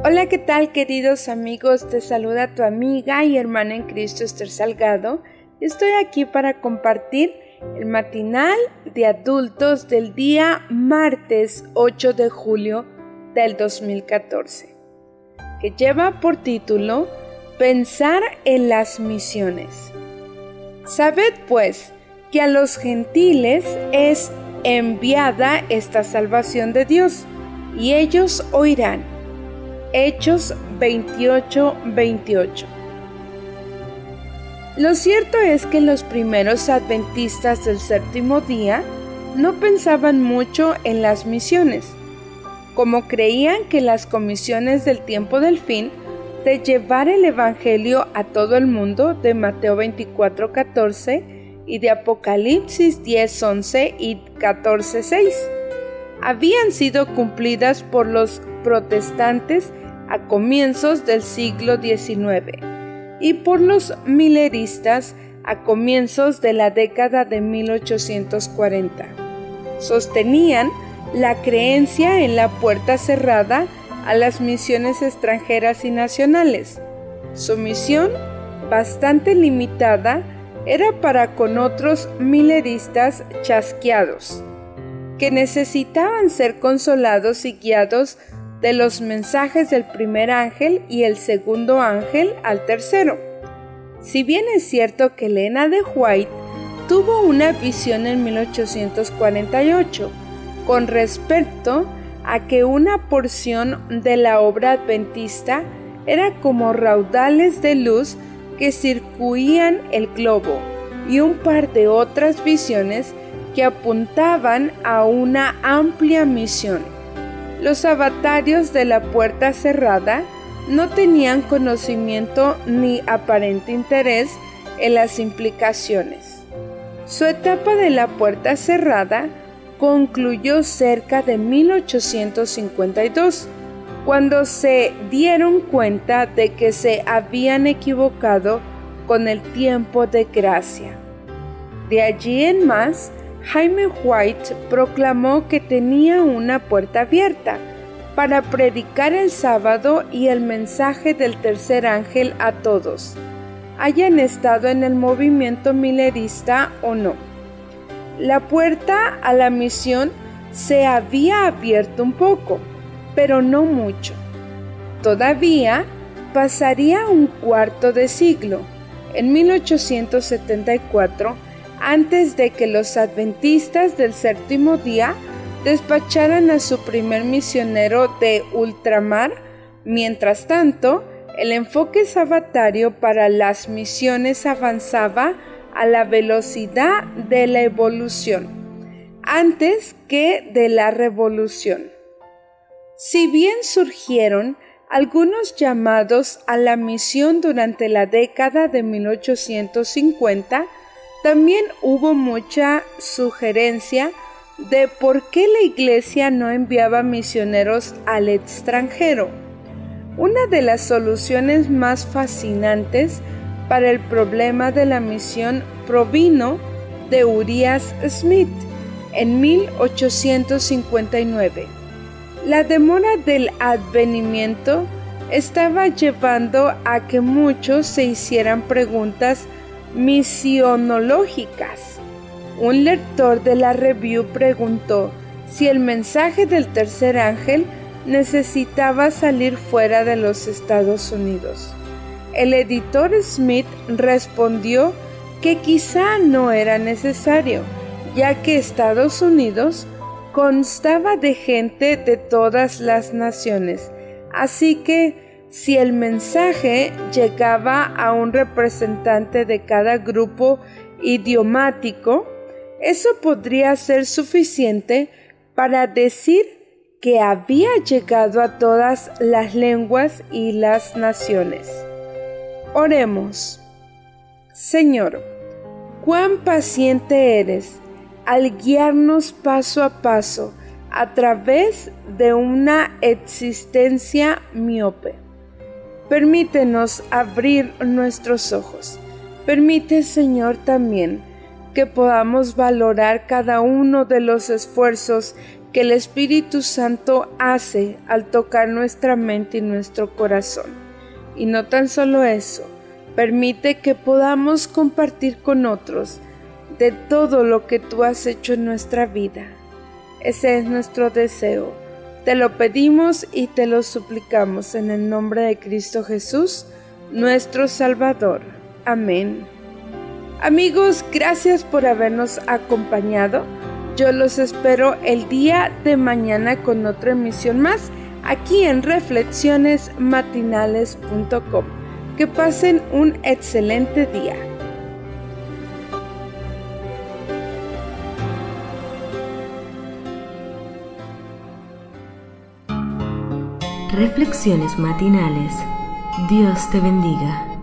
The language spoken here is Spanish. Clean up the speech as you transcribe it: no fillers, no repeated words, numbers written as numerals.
Hola, ¿qué tal, queridos amigos? Te saluda tu amiga y hermana en Cristo, Esther Salgado. Estoy aquí para compartir el matinal de adultos del día martes 8 de julio del 2014, que lleva por título Pensar en las misiones. Sabed pues que a los gentiles es enviada esta salvación de Dios, y ellos oirán. Hechos 28:28. Lo cierto es que los primeros adventistas del séptimo día no pensaban mucho en las misiones, como creían que las comisiones del tiempo del fin de llevar el evangelio a todo el mundo de Mateo 24:14 y de Apocalipsis 10:11 y 14:6 habían sido cumplidas por los protestantes a comienzos del siglo XIX y por los mileristas a comienzos de la década de 1840. Sostenían la creencia en la puerta cerrada a las misiones extranjeras y nacionales. Su misión, bastante limitada, era para con otros mileristas chasqueados, que necesitaban ser consolados y guiados de los mensajes del primer ángel y el segundo ángel al tercero. Si bien es cierto que Elena de White tuvo una visión en 1848 con respecto a que una porción de la obra adventista era como raudales de luz que circuían el globo, y un par de otras visiones que apuntaban a una amplia misión. Los avatarios de la puerta cerrada no tenían conocimiento ni aparente interés en las implicaciones. Su etapa de la puerta cerrada concluyó cerca de 1852, cuando se dieron cuenta de que se habían equivocado con el tiempo de gracia. De allí en más, Jaime White proclamó que tenía una puerta abierta para predicar el sábado y el mensaje del tercer ángel a todos, hayan estado en el movimiento milerista o no. La puerta a la misión se había abierto un poco, pero no mucho. Todavía pasaría un cuarto de siglo, en 1874, antes de que los adventistas del séptimo día despacharan a su primer misionero de ultramar. Mientras tanto, el enfoque sabatario para las misiones avanzaba a la velocidad de la evolución, antes que de la revolución. Si bien surgieron algunos llamados a la misión durante la década de 1850, también hubo mucha sugerencia de por qué la Iglesia no enviaba misioneros al extranjero. Una de las soluciones más fascinantes para el problema de la misión provino de Uriah Smith en 1859. La demora del advenimiento estaba llevando a que muchos se hicieran preguntas misionológicas. Un lector de la Review preguntó si el mensaje del tercer ángel necesitaba salir fuera de los Estados Unidos. El editor Smith respondió que quizá no era necesario, ya que Estados Unidos constaba de gente de todas las naciones, así que si el mensaje llegaba a un representante de cada grupo idiomático, eso podría ser suficiente para decir que había llegado a todas las lenguas y las naciones. Oremos. Señor, cuán paciente eres al guiarnos paso a paso a través de una existencia miope. Permítenos abrir nuestros ojos. Permite, Señor, también que podamos valorar cada uno de los esfuerzos que el Espíritu Santo hace al tocar nuestra mente y nuestro corazón. Y no tan solo eso, permite que podamos compartir con otros de todo lo que tú has hecho en nuestra vida. Ese es nuestro deseo. Te lo pedimos y te lo suplicamos en el nombre de Cristo Jesús, nuestro Salvador. Amén. Amigos, gracias por habernos acompañado. Yo los espero el día de mañana con otra emisión más aquí en reflexionesmatinales.com. Que pasen un excelente día. Reflexiones matinales. Dios te bendiga.